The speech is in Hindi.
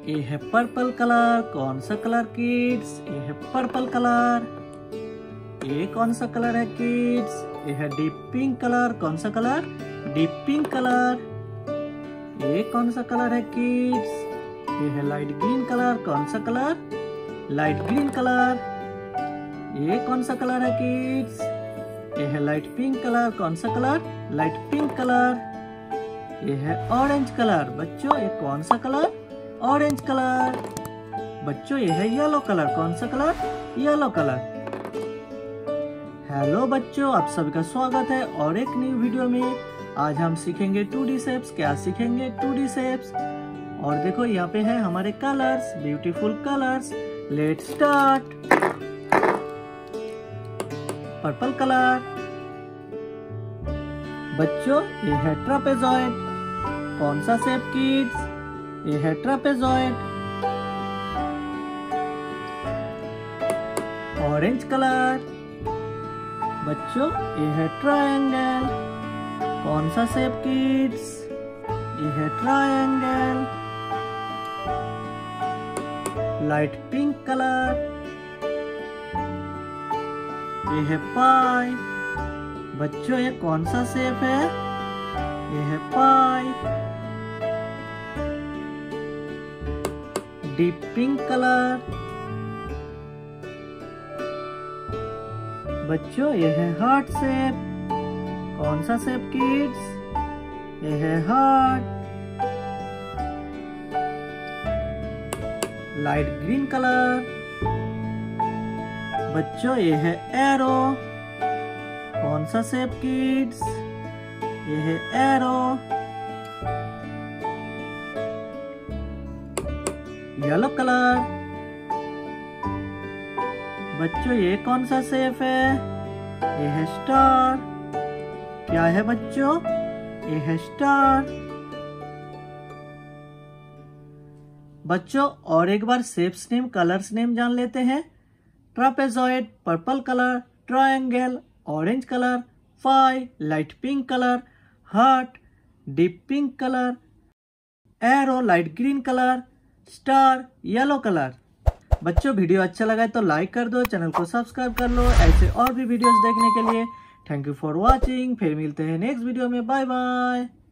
ये है पर्पल कलर। कौन सा कलर किड्स? ये है पर्पल कलर। ये कौन सा कलर है किड्स? ये है डीप पिंक कलर। कौन सा कलर? Deep pink colour. ये कौन सा कलर है किड्स? ये है लाइट ग्रीन कलर। कौन सा कलर? Light green colour. ये कौन सा कलर है किड्स? ये है लाइट पिंक कलर। कौन सा कलर? Light pink colour. ये है ऑरेंज कलर। बच्चों ये कौन सा कलर? Orange colour. बच्चों ये है येलो कलर। कौन सा कलर? Yellow colour. हेलो बच्चों, आप सभी का स्वागत है और एक न्यू वीडियो में। आज हम सीखेंगे 2D शेप्स। क्या सीखेंगे? 2D shapes. और देखो यहाँ पे है हमारे colours, beautiful colours. Let's start. Purple colour. बच्चों ये है ट्रापेजॉइड। कौन सा शेप किड्स? ये है ट्रापेजॉइड। Orange colour. बच्चों ये है ट्रायंगल। कौन सा शेप किड्स? ये है ट्रायंगल। Light pink colour. ये है पाई। बच्चों ये कौन सा शेप है? ये है पाई। Deep pink colour. बच्चों ये है हार्ट शेप। कौन सा शेप किड्स? ये है हार्ट। Light green colour. बच्चों ये है एरो। कौन सा शेप किड्स? ये है एरो। Yellow colour. बच्चों ये कौन सा शेप है? ये है स्टार। क्या है बच्चों? ये है स्टार। बच्चों और एक बार शेप्स नेम, कलर्स नेम जान लेते हैं। Trapezoid, purple colour, triangle, orange colour, pie, light pink colour, heart, deep pink colour, arrow, light green colour, star, yellow colour. बच्चों वीडियो अच्छा लगा है तो लाइक कर दो, चैनल को सब्सक्राइब कर लो ऐसे और भी वीडियोस देखने के लिए। Thank you for watching. फिर मिलते हैं नेक्स्ट वीडियो में। Bye bye.